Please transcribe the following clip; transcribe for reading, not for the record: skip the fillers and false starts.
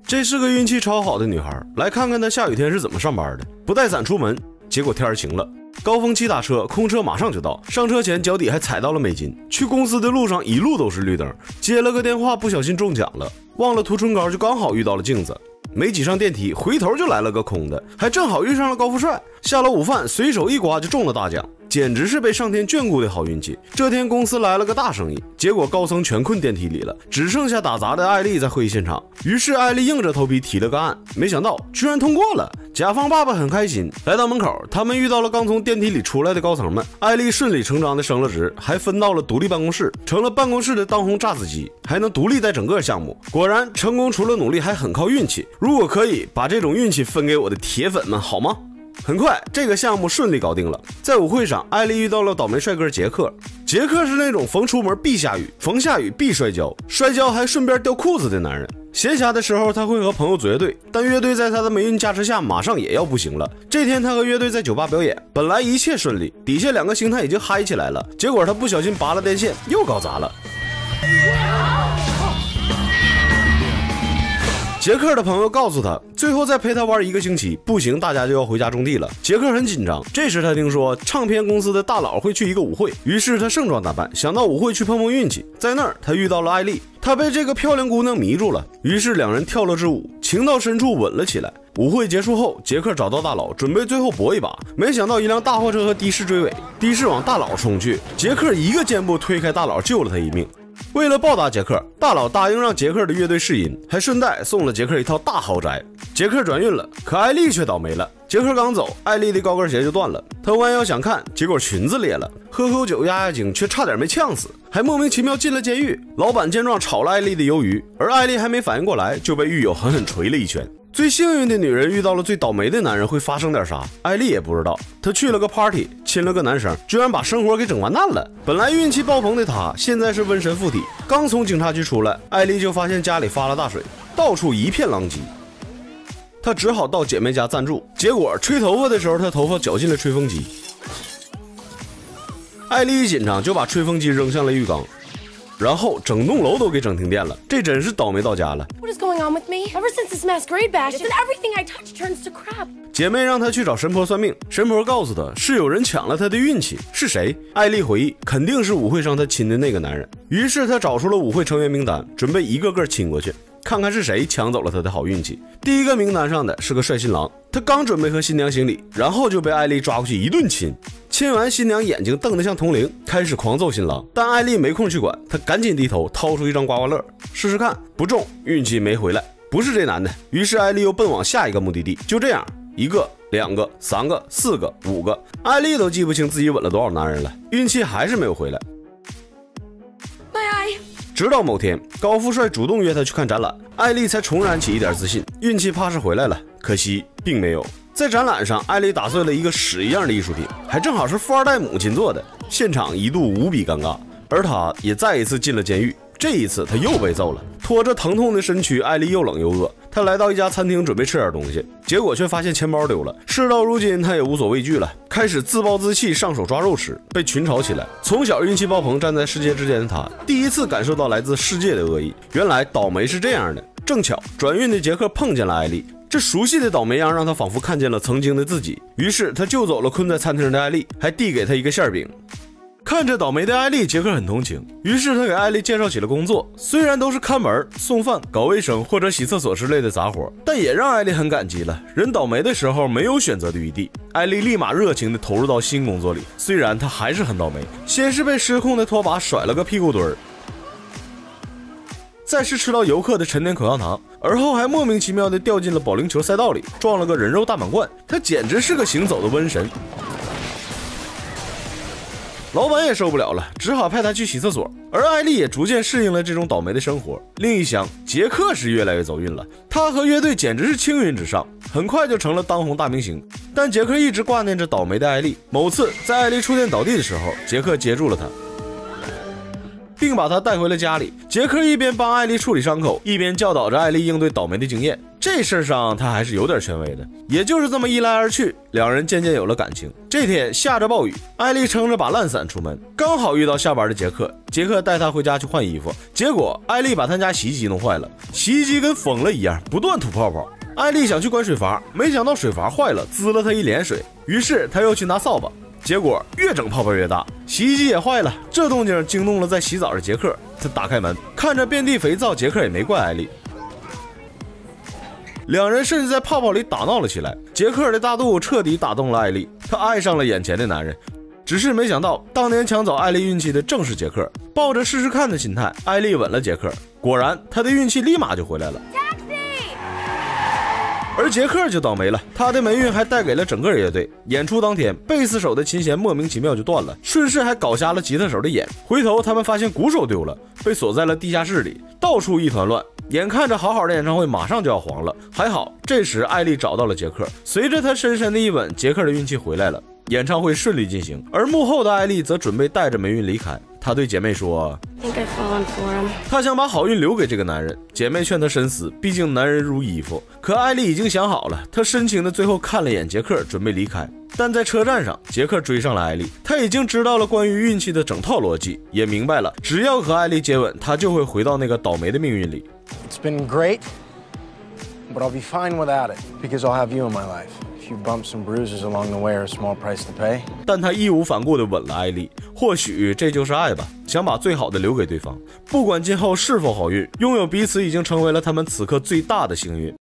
这是个运气超好的女孩，来看看她下雨天是怎么上班的，不带伞出门。结果天晴了，高峰期打车，空车马上就到，上车前脚底还踩到了美金。去公司的路上一路都是绿灯，接了个电话不小心中奖了，忘了涂唇膏，就刚好遇到了镜子。没挤上电梯，回头就来了个空的，还正好遇上了高富帅。下了午饭，随手一刮就中了大奖，简直是被上天眷顾的好运气。这天公司来了个大生意，结果高层全困电梯里了，只剩下打杂的艾丽在会议现场。于是艾丽硬着头皮提了个案，没想到居然通过了。甲方爸爸很开心，来到门口，他们遇到了刚从电梯里出来的高层们。艾丽顺理成章的升了职，还分到了独立办公室，成了办公室的当红炸子鸡，还能独立带整个项目。果然成功除了努力还很靠运气，如果可以把这种运气分给我的铁粉们好吗？很快这个项目顺利搞定了。在舞会上，艾丽遇到了倒霉帅哥杰克。杰克是那种逢出门必下雨，逢下雨必摔跤，摔跤还顺便掉裤子的男人。闲暇的时候他会和朋友组乐队，但乐队在他的霉运加持下马上也要不行了。这天他和乐队在酒吧表演，本来一切顺利，底下两个星探已经嗨起来了，结果他不小心拔了电线，又搞砸了。杰克的朋友告诉他，最后再陪他玩1个星期，不行大家就要回家种地了。杰克很紧张，这时他听说唱片公司的大佬会去一个舞会，于是他盛装打扮，想到舞会去碰碰运气。在那儿他遇到了艾丽，他被这个漂亮姑娘迷住了，于是两人跳了支舞，情到深处吻了起来。舞会结束后，杰克找到大佬，准备最后搏一把，没想到一辆大货车和的士追尾，的士往大佬冲去，杰克一个箭步推开大佬，救了他一命。为了报答杰克，大佬答应让杰克的乐队试音，还顺带送了杰克一套大豪宅。杰克转运了，可艾丽却倒霉了。杰克刚走，艾丽的高跟鞋就断了，他弯腰想看，结果裙子裂了，喝口酒压压惊，却差点没呛死，还莫名其妙进了监狱。老板见状炒了艾丽的鱿鱼，而艾丽还没反应过来，就被狱友狠狠捶了一拳。最幸运的女人遇到了最倒霉的男人，会发生点啥？艾丽也不知道。她去了个 party， 亲了个男生，居然把生活给整完蛋了。本来运气爆棚的她，现在是瘟神附体。刚从警察局出来，艾丽就发现家里发了大水，到处一片狼藉。她只好到姐妹家暂住，结果吹头发的时候，她头发绞进了吹风机。艾丽一紧张，就把吹风机扔向了浴缸。然后整栋楼都给整停电了，这真是倒霉到家了。 What is going on with me? Ever since this masquerade bash, everything I touch turns to crap. 姐妹让她去找神婆算命，神婆告诉她是有人抢了她的运气，是谁？艾丽回忆，肯定是舞会上她亲的那个男人。于是她找出了舞会成员名单，准备一个个亲过去，看看是谁抢走了她的好运气。第一个名单上的是个帅新郎，他刚准备和新娘行礼，然后就被艾丽抓过去一顿亲。亲完，新娘眼睛瞪得像铜铃，开始狂揍新郎，但艾丽没空去管，她赶紧低头掏出一张刮刮乐试试看，不中，运气没回来，不是这男的。于是艾丽又奔往下一个目的地。就这样，1个、2个、3个、4个、5个，艾丽都记不清自己吻了多少男人了，运气还是没有回来。直到某天，高富帅主动约她去看展览，艾丽才重燃起一点自信，运气怕是回来了，可惜并没有。在展览上，艾丽打碎了一个屎一样的艺术品，还正好是富二代母亲做的，现场一度无比尴尬，而她也再一次进了监狱。这一次她又被揍了，拖着疼痛的身躯，艾丽又冷又饿。她来到一家餐厅准备吃点东西，结果却发现钱包丢了。事到如今，她也无所畏惧了，开始自暴自弃，上手抓肉吃，被群嘲起来。从小运气爆棚，站在世界之间的她，第一次感受到来自世界的恶意。原来倒霉是这样的。正巧转运的杰克碰见了艾丽，这熟悉的倒霉样让他仿佛看见了曾经的自己，于是他救走了困在餐厅的艾丽，还递给她一个馅饼。看着倒霉的艾丽，杰克很同情，于是他给艾丽介绍起了工作，虽然都是看门、送饭、搞卫生或者洗厕所之类的杂活，但也让艾丽很感激了。人倒霉的时候没有选择的余地，艾丽立马热情地投入到新工作里，虽然她还是很倒霉，先是被失控的拖把甩了个屁股墩儿，再是吃到游客的陈年口香糖，而后还莫名其妙地掉进了保龄球赛道里，撞了个人肉大满贯，他简直是个行走的瘟神。老板也受不了了，只好派他去洗厕所，而艾丽也逐渐适应了这种倒霉的生活。另一厢，杰克是越来越走运了，他和乐队简直是青云直上，很快就成了当红大明星。但杰克一直挂念着倒霉的艾丽，某次在艾丽触电倒地的时候，杰克接住了他， 并把她带回了家里。杰克一边帮艾丽处理伤口，一边教导着艾丽应对倒霉的经验。这事儿上他还是有点权威的，也就是这么一来二去，两人渐渐有了感情。这天下着暴雨，艾丽撑着把烂伞出门，刚好遇到下班的杰克。杰克带她回家去换衣服，结果艾丽把他家洗衣机弄坏了，洗衣机跟疯了一样，不断吐泡泡。艾丽想去关水阀，没想到水阀坏了，滋了她一脸水。于是她又去拿扫把，结果越整泡泡越大，洗衣机也坏了。这动静惊动了在洗澡的杰克，他打开门，看着遍地肥皂，杰克也没怪艾丽。两人甚至在泡泡里打闹了起来。杰克的大度彻底打动了艾丽，她爱上了眼前的男人。只是没想到，当年抢走艾丽运气的正是杰克。抱着试试看的心态，艾丽吻了杰克，果然她的运气立马就回来了。而杰克就倒霉了，他的霉运还带给了整个乐队。演出当天，贝斯手的琴弦莫名其妙就断了，顺势还搞瞎了吉他手的眼。回头他们发现鼓手丢了，被锁在了地下室里，到处一团乱。眼看着好好的演唱会马上就要黄了，还好这时艾丽找到了杰克，随着他深深的一吻，杰克的运气回来了，演唱会顺利进行。而幕后的艾丽则准备带着霉运离开。她对姐妹说，她想把好运留给这个男人。姐妹劝她深思，毕竟男人如衣服。可艾丽已经想好了，她深情的最后看了眼杰克，准备离开。但在车站上，杰克追上了艾丽，他已经知道了关于运气的整套逻辑，也明白了只要和艾丽接吻，他就会回到那个倒霉的命运里。 It's been great, but I'll be fine without it because I'll have you in my life. A few bumps and bruises along the way are a small price to pay. 但他义无反顾地吻了艾丽，或许这就是爱吧，想把最好的留给对方，不管今后是否好运，拥有彼此已经成为了他们此刻最大的幸运。